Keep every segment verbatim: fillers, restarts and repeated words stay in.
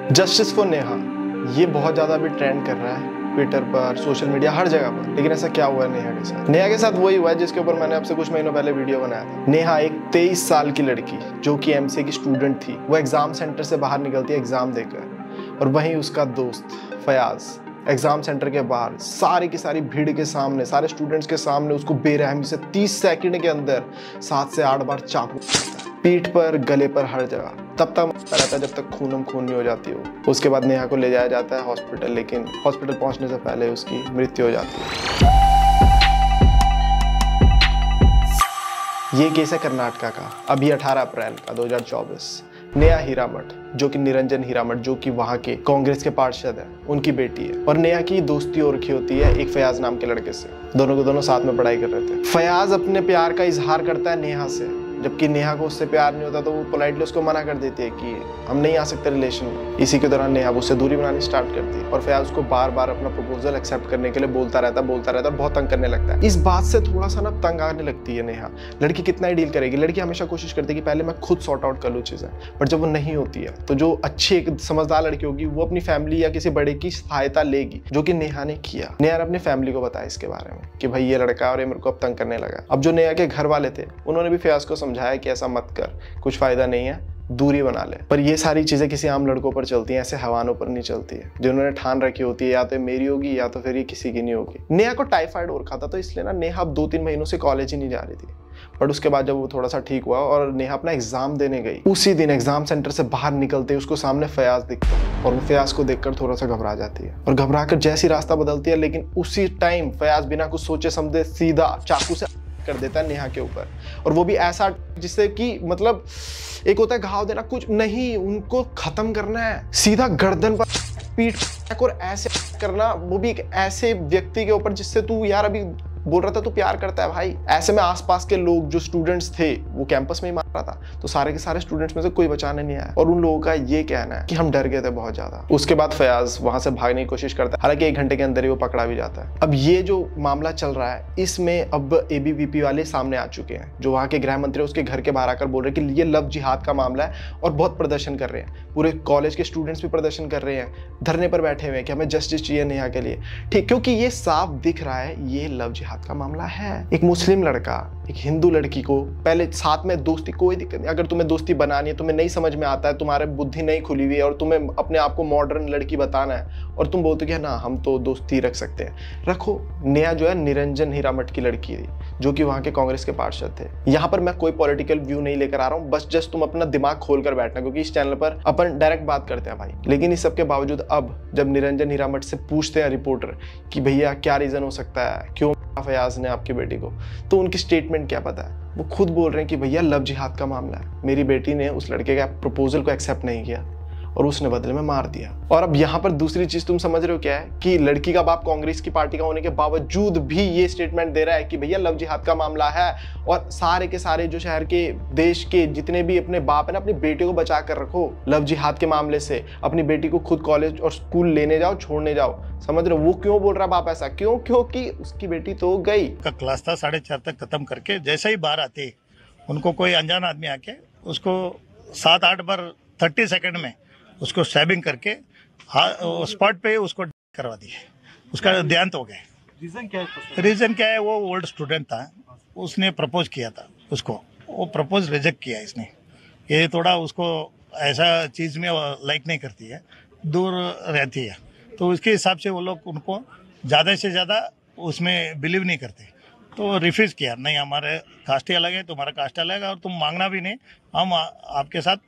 Justice for Neha, ये बहुत ज़्यादा अभी ट्रेंड कर रहा है ट्विटर पर, सोशल मीडिया, हर जगह पर। लेकिन ऐसा क्या हुआ है नेहा के साथ? नेहा के साथ वही हुआ है जिसके ऊपर मैंने आपसे कुछ महीनों पहले वीडियो बनाया था। नेहा एक तेईस साल की लड़की जो कि एमसीए की स्टूडेंट थी, वो एग्जाम सेंटर से बाहर निकलती है एग्जाम देकर, और वहीं उसका दोस्त फयाज एग्जाम सेंटर के बाहर सारी की सारी भीड़ के सामने, सारे स्टूडेंट्स के सामने उसको बेरहमी से तीस सेकंड के अंदर सात से आठ बार चाकू, पीठ पर, गले पर, हर जगह। तब तक रहता है जब तक खूनम खून नहीं हो जाती हो। उसके बाद नेहा को ले जाया जाता है हॉस्पिटल, लेकिन हॉस्पिटल पहुंचने से पहले उसकी मृत्यु हो जाती है। ये केस है कर्नाटका का, अभी अठारह अप्रैल का दो हज़ार चौबीस। नेहा हीरामठ, जो कि निरंजन हीरामठ, जो कि वहाँ के कांग्रेस के पार्षद है, उनकी बेटी है। और नेहा की दोस्ती हो रखी होती है एक फयाज नाम के लड़के से। दोनों के दोनों साथ में पढ़ाई कर रहे थे। फयाज अपने प्यार का इजहार करता है नेहा से, जबकि नेहा को उससे प्यार नहीं होता, तो वो पोलाइटली उसको मना कर देती है कि हम नहीं आ सकते रिलेशन में। इसी के दौरान नेहा उससे दूरी बनानी स्टार्ट करती है और फयाज उसको बार बार अपना प्रपोजल एक्सेप्ट करने के लिए बोलता रहता बोलता रहता और बहुत तंग करने लगता है। इस बात से थोड़ा सा ना तंग आने लगती है नेहा। लड़की कितना ही डील करेगी, लड़की हमेशा कोशिश करती है कि पहले मैं खुद सॉर्ट आउट कर लूँ चीज़ें, बट जब वो नहीं होती है तो जो अच्छी एक समझदार लड़की होगी वो अपनी फैमिली या किसी बड़े की सहायता लेगी, जो कि नेहा ने किया। नेहा ने अपनी फैमिली को बताया इसके बारे में कि भाई ये लड़का है और ये मेरे को अब तंग करने लगा। अब जो नेहा के घर वाले थे उन्होंने भी फयाज को समझाया कि ऐसा मत कर, कुछ फायदा नहीं है, दूरी बना ले। पर ये सारी चीजें किसी आम लड़कों पर चलती हैं, ऐसे हवानों पर नहीं चलती है। जिन्होंने ठान रखी होती है या तो मेरी होगी या तो फिर ये किसी की नहीं होगी। नेहा को टाइफाइड हो रखा था, तो इसलिए ना नेहा अब दो तीन महीनों से कॉलेज ही नहीं जा रही थी। बट उसके बाद जब वो थोड़ा सा ठीक हुआ और नेहा अपना एग्जाम देने गई, उसी दिन एग्जाम सेंटर से बाहर निकलते उसको सामने फयाज दिखता है और वो फयाज को देखकर थोड़ा सा घबरा जाती है और घबरा कर जैसी रास्ता बदलती है, लेकिन उसी टाइम फयाज बिना कुछ सोचे समझे सीधा चाकू से कर देता है नेहा के ऊपर। और वो भी ऐसा जिससे कि मतलब एक होता है घाव देना, कुछ नहीं, उनको खत्म करना है, सीधा गर्दन पर पीठ और ऐसे करना, वो भी एक ऐसे व्यक्ति के ऊपर जिससे तू यार अभी बोल रहा था तू प्यार करता है भाई। ऐसे में आसपास के लोग जो स्टूडेंट्स थे, वो कैंपस में ही मार रहा था, तो सारे के सारे स्टूडेंट्स में से कोई बचाने नहीं आया। और उन लोगों का ये कहना है कि हम डर गए थे बहुत ज्यादा। उसके बाद फयाज वहां से भागने की कोशिश करता है, हालांकि एक घंटे के अंदर ही वो पकड़ा भी जाता है। अब ये जो मामला चल रहा है, इसमें अब एबीवीपी वाले सामने आ चुके हैं, जो वहां के गृह मंत्री उसके घर के बाहर आकर बोल रहे हैं कि ये लव जिहाद का मामला है, और बहुत प्रदर्शन कर रहे हैं। पूरे कॉलेज के स्टूडेंट्स भी प्रदर्शन कर रहे हैं, धरने पर बैठे हुए हैं कि हमें जस्टिस चाहिए नेहा के लिए। ठीक, क्योंकि ये साफ दिख रहा है ये लव जिहाद का मामला है। एक मुस्लिम लड़का एक हिंदू लड़की को पहले साथ में दोस्ती, कोई दिक्कत नहीं, अगर तुम्हें दोस्ती बनानी है, तुम्हें नहीं समझ में आता है, तुम्हारे बुद्धि नहीं खुली हुई है और तुम्हें अपने आप को मॉडर्न लड़की बताना है और तुम बोलते कि ना हम तो दोस्ती रख सकते हैं, रखो। नेहा जो है निरंजन हीरामठ की लड़की थी, जो कि वहां के कांग्रेस के पार्षद थे। यहाँ पर मैं कोई पॉलिटिकल व्यू नहीं लेकर आ रहा हूँ, बस जस्ट तुम अपना दिमाग खोल कर बैठना, क्योंकि इस चैनल पर अपन डायरेक्ट बात करते हैं भाई। लेकिन इस सब के बावजूद अब जब निरंजन हीरामठ से पूछते हैं रिपोर्टर कि भैया क्या रीजन हो सकता है, क्यों फयाज ने आपकी बेटी को, तो उनकी स्टेटमेंट क्या पता है, वो खुद बोल रहे हैं कि भैया लव जिहाद का मामला है, मेरी बेटी ने उस लड़के का प्रपोजल को एक्सेप्ट नहीं किया और उसने बदले में मार दिया। और अब यहाँ पर दूसरी चीज तुम समझ रहे हो क्या है, कि लड़की का बाप कांग्रेस की पार्टी का होने के बावजूद भी ये स्टेटमेंट दे रहा है कि भैया लव जिहाद का मामला है, और सारे के सारे जो शहर के, देश के जितने भी अपने बाप है ना, अपनी बेटी को बचा कर रखो लव जिहाद के मामले से। अपनी बेटी को खुद कॉलेज और स्कूल लेने जाओ, छोड़ने जाओ। समझ रहे हो वो क्यों बोल रहा बाप ऐसा? क्यों? क्योंकि उसकी बेटी तो गई। का क्लास था साढ़े चार तक खत्म करके, जैसे ही बाहर आते उनको कोई अनजान आदमी आके उसको सात आठ बार थर्टी सेकंड में उसको स्टैबिंग करके स्पॉट पे उसको करवा दिए। उसका देहांत हो गया। रीजन क्या है? रीजन क्या है, वो ओल्ड स्टूडेंट था, उसने प्रपोज किया था उसको, वो प्रपोज रिजेक्ट किया इसने। ये थोड़ा उसको ऐसा चीज में लाइक नहीं करती है, दूर रहती है, तो उसके हिसाब से वो लोग उनको ज़्यादा से ज़्यादा उसमें बिलीव नहीं करते, तो रिफ्यूज़ किया। नहीं, हमारे कास्ट अलग है, तुम्हारा कास्ट अलग है और तुम मांगना भी नहीं, हम आपके साथ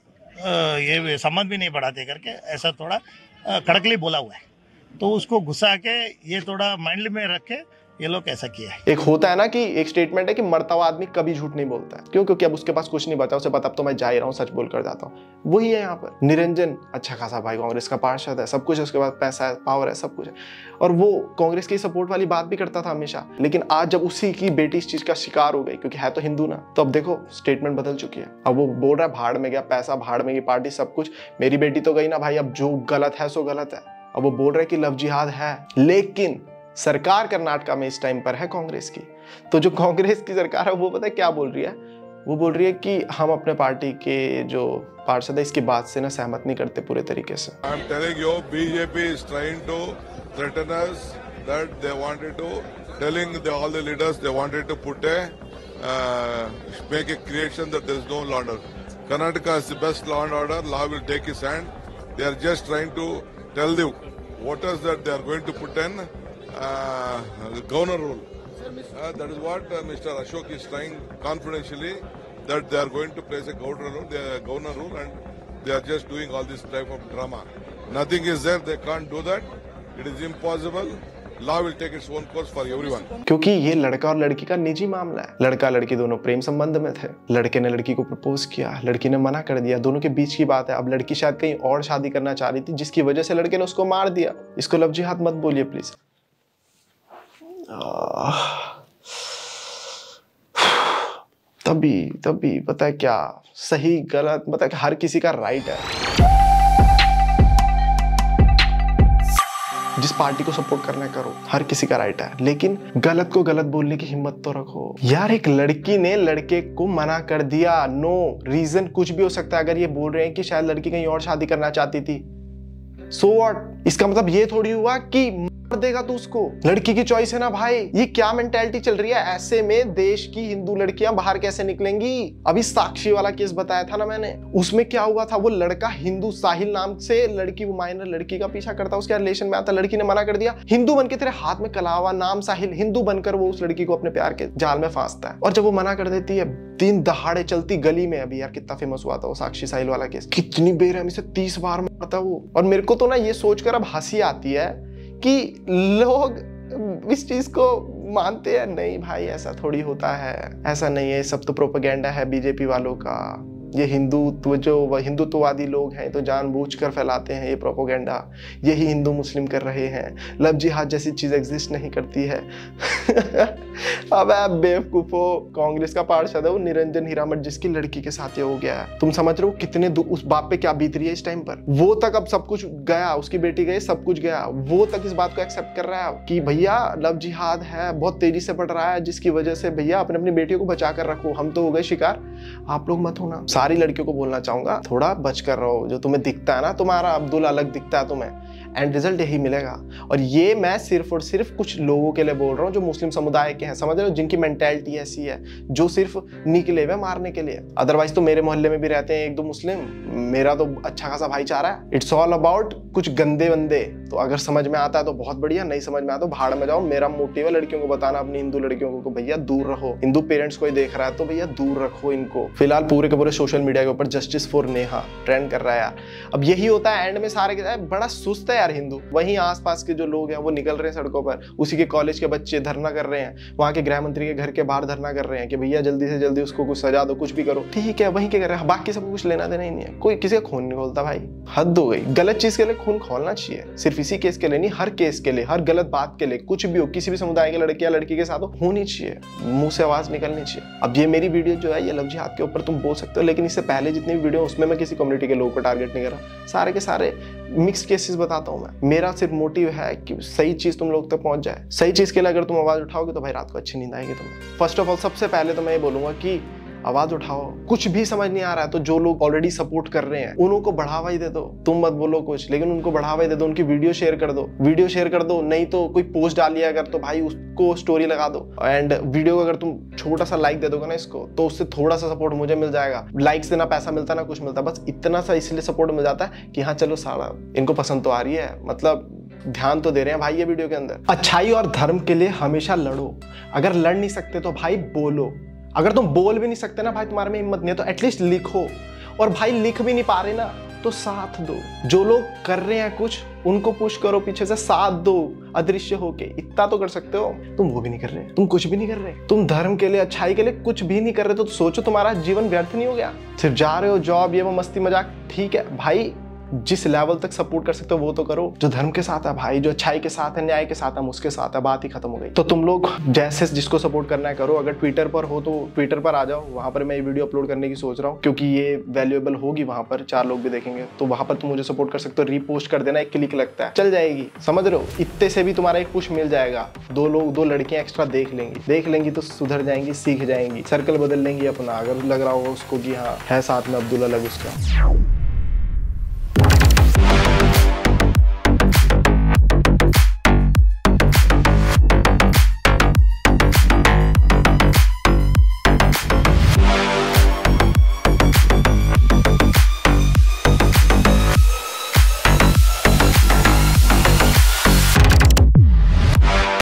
ये संबंध भी नहीं बढ़ाते करके ऐसा थोड़ा कड़कली बोला हुआ है। तो उसको गुस्सा के ये थोड़ा माइंड में रख के ये लोग ऐसा किया है। एक होता है ना कि एक स्टेटमेंट है कि मरता हुआ आदमी कभी झूठ नहीं बोलता है। क्यों? क्योंकि अब उसके पास कुछ नहीं बचा, उसे पता अब तो मैं जा ही रहा हूँ, सच बोल कर जाता हूँ। वही है यहाँ पर। निरंजन अच्छा खासा भाई कांग्रेस का पार्षद है, सब कुछ है, उसके पास पैसा है, पावर है, सब कुछ है, और वो कांग्रेस की सपोर्ट वाली बात भी करता था हमेशा। लेकिन आज जब उसी की बेटी इस चीज का शिकार हो गई, क्योंकि है तो हिंदू ना, तो अब देखो स्टेटमेंट बदल चुकी है। अब वो बोल रहा है भाड़ में गया पैसा, भाड़ में गई पार्टी, सब कुछ, मेरी बेटी तो गई ना भाई, अब जो गलत है सो गलत है। अब वो बोल रहे कि लव जिहाद है, लेकिन सरकार कर्नाटका में इस टाइम पर है कांग्रेस की। तो जो कांग्रेस की सरकार है वो पता है क्या बोल रही है, वो बोल रही है कि हम अपने पार्टी के जो पार्षद है इसकी बात से ना सहमत नहीं करते पूरे तरीके से। I am telling you, B J P is trying to threaten us that they wanted to telling the, all the leaders they wanted to put a uh, make a creation that there is no law and order. Karnataka is the best law and order. Law will take its hand. They are just trying to tell the voters that they are going to put in uh, governor rule. Uh, that is what uh, Mister Ashok is trying confidentially, that they are going to place a governor rule, the governor rule, and they are just doing all this type of drama. Nothing is there. They can't do that. It is impossible. Law will take its own course for everyone. क्योंकि ये लड़का और लड़की का निजी मामला है। लड़का लड़की दोनों प्रेम संबंध में थे। लड़के ने लड़की को प्रपोज किया, लड़की ने मना कर दिया। दोनों के बीच की बात है। अब लड़की शायद कहीं और शादी करना चाह रही थी, जिसकी वजह से लड़के ने उसको मार दिया। इसको लव जिहाद मत बोलिए प्लीज। तभी तभी पता है क्या सही गलत, पता है कि हर किसी का राइट है। जिस पार्टी को सपोर्ट करना है करो, हर किसी का राइट है, लेकिन गलत को गलत बोलने की हिम्मत तो रखो यार। एक लड़की ने लड़के को मना कर दिया, नो रीजन कुछ भी हो सकता है। अगर ये बोल रहे हैं कि शायद लड़की कहीं और शादी करना चाहती थी, सो व्हाट? इसका मतलब ये थोड़ी हुआ कि मार देगा तू उसको। लड़की की चॉइस है ना भाई। ये क्या मेंटालिटी चल रही है? ऐसे में देश की हिंदू लड़कियां बाहर कैसे निकलेंगी? अभी साक्षी वाला केस बताया था ना मैंने, उसमें क्या हुआ था? वो लड़का हिंदू साहिल नाम से लड़की, वो माइनर लड़की का पीछा करता, उसके रिलेशन में आता, लड़की ने मना कर दिया। हिंदू बनके तेरे हाथ में कलावा, नाम साहिल, हिंदू बनकर वो उस लड़की को अपने प्यार के जाल में फांसता है। और जब वो मना कर देती है, दिन दहाड़े चलती गली में, अभी यार कितना फेमस हुआ था वो साक्षी साहिल वाला केस, कितनी बेरहमी से तीस बार मारता वो। और मेरे को तो ना ये सोचकर अब हंसी आती है कि लोग इस चीज को मानते हैं। नहीं भाई, ऐसा थोड़ी होता है, ऐसा नहीं है। सब तो प्रोपेगेंडा है बीजेपी वालों का। ये हिंदुत्व जो हिंदुत्ववादी लोग हैं तो जानबूझकर फैलाते हैं ये प्रोपेगेंडा। यही हिंदू मुस्लिम कर रहे हैं। लव जिहाद जैसी चीज एग्जिस्ट नहीं करती है। अब आप बेवकूफो, कांग्रेस का पार्षद है वो निरंजन हीरामठ, जिसकी लड़की के साथ ये हो गया है। तुम समझ रहे हो कितने उस बाप पे क्या बीत रही है इस टाइम पर? वो तक अब सब कुछ गया, उसकी बेटी गई, सब कुछ गया। वो तक इस बात को एक्सेप्ट कर रहा है कि भैया लव जिहाद है, बहुत तेजी से बढ़ रहा है, जिसकी वजह से भैया अपने अपनी बेटियों को बचा कर रखो। हम तो हो गए शिकार, आप लोग मत होना। सारी लड़कियों को बोलना चाहूंगा, थोड़ा बच कर रहो। जो तुम्हें दिखता है ना, तुम्हारा अब्दुल अलग दिखता है तुम्हें, एंड रिजल्ट यही मिलेगा। और ये मैं सिर्फ और सिर्फ कुछ लोगों के लिए बोल रहा हूँ जो मुस्लिम समुदाय के हैं, समझ रहे हो, जिनकी मेंटालिटी ऐसी है, जो सिर्फ निकले हुए मारने के लिए। अदरवाइज तो मेरे मोहल्ले में भी रहते हैं एक दो मुस्लिम, मेरा तो अच्छा खासा भाईचारा है। इट्स ऑल अबाउट कुछ गंदे बंदे। तो अगर समझ में आता है तो बहुत बढ़िया, नहीं समझ में आता तो भाड़ में जाओ। मेरा मोटिव है लड़कियों को बताना, अपनी हिंदू लड़कियों को, भैया दूर रहो। हिंदू पेरेंट्स कोई देख रहा है तो भैया दूर रखो इनको। फिलहाल पूरे के पूरे सोशल मीडिया के ऊपर जस्टिस फॉर नेहा ट्रेंड कर रहा है यार। अब यही होता है एंड में सारे के बड़ा सुस्त है यार हिंदू। वहीं आसपास के जो लोग हैं वो निकल रहे हैं सड़कों पर, उसी के कॉलेज के बच्चे धरना कर रहे हैं, वहां के गृह मंत्री के घर के बाहर धरना कर रहे हैं कि भैया जल्दी से जल्दी उसको कुछ सजा दो, कुछ भी करो। ठीक है, वहीं के कर रहे हैं, बाकी सबको कुछ लेना देना ही नहीं है। कोई किसी का खून नहीं खोलता भाई, हद हो गई। गलत चीज के लिए खून खोलना चाहिए, सिर्फ इसी केस के लिए नहीं, हर केस के लिए, हर गलत बात के लिए, कुछ भी हो, किसी भी समुदाय के लड़के या लड़की के साथ हो, होनी चाहिए, मुंह से आवाज निकलनी चाहिए। अब ये मेरी वीडियो जो है ये लव जिहाद के ऊपर तुम बोल सकते हो, लेकिन इससे पहले जितनी भी वीडियो उसमें मैं किसी कम्युनिटी के लोगों को टारगेट नहीं कर रहा, सारे के सारे मिक्स्ड केसेस बताता हूं मैं। मेरा सिर्फ मोटिव है कि सही चीज तुम लोग तक पहुंच जाए। सही चीज के लिए अगर तुम आवाज उठाओगे तो भाई रात को अच्छी नींद आएगी तुम्हें। फर्स्ट ऑफ ऑल सबसे पहले तो मैं ये बोलूंगा कि आवाज उठाओ। कुछ भी समझ नहीं आ रहा है तो जो लोग ऑलरेडी सपोर्ट कर रहे हैं उनको बढ़ावा ही दे दो। तुम मत बोलो कुछ, लेकिन उनको बढ़ावा ही दे दो। उनकी वीडियो शेयर कर दो, वीडियो शेयर कर दो। नहीं तो कोई पोस्ट डालिए अगर, तो भाई उसको स्टोरी लगा दो। एंड वीडियो को अगर तुम छोटा सा लाइक दे दोगे ना इसको, तो उससे थोड़ा सा सपोर्ट मुझे मिल जाएगा। लाइक से ना पैसा मिलता ना कुछ मिलता, बस इतना सा इसलिए सपोर्ट मिल जाता है कि हाँ चलो सारा इनको पसंद तो आ रही है, मतलब ध्यान तो दे रहे हैं भाई ये वीडियो के अंदर। अच्छाई और धर्म के लिए हमेशा लड़ो। अगर लड़ नहीं सकते तो भाई बोलो। अगर तुम बोल भी नहीं सकते ना भाई, तुम्हारे में हिम्मत नहीं है, तो एटलीस्ट लिखो। और भाई लिख भी नहीं पा रहे ना तो साथ दो। जो लोग कर रहे हैं कुछ उनको पुश करो, पीछे से साथ दो अदृश्य होके। इतना तो कर सकते हो। तुम वो भी नहीं कर रहे, तुम कुछ भी नहीं कर रहे, तुम धर्म के लिए, अच्छाई के लिए कुछ भी नहीं कर रहे, तो सोचो तुम्हारा जीवन व्यर्थ नहीं हो गया। सिर्फ जा रहे हो जॉब, ये वो मस्ती मजाक, ठीक है भाई जिस लेवल तक सपोर्ट कर सकते हो वो तो करो। जो धर्म के साथ है भाई, जो अच्छाई के साथ है, न्याय के साथ है, उसके साथ है, बात ही खत्म हो गई। तो तुम लोग जैसे जिसको सपोर्ट करना है करो। अगर ट्विटर पर हो तो ट्विटर पर आ जाओ, वहां पर मैं ये वीडियो अपलोड करने की सोच रहा हूँ क्योंकि ये वैल्यूएबल होगी, वहां पर चार लोग भी देखेंगे, तो वहां पर तुम मुझे सपोर्ट कर सकते हो। रीपोस्ट कर देना, एक क्लिक लगता है, चल जाएगी, समझ रहे हो? इतने से भी तुम्हारा एक पुश मिल जाएगा, दो लोग दो लड़कियां एक्स्ट्रा देख लेंगी, देख लेंगी तो सुधर जाएंगी, सीख जाएंगी, सर्कल बदल लेंगी अपना। अगर लग रहा होगा उसको कि हाँ है साथ में अब्दुल अलग उसका।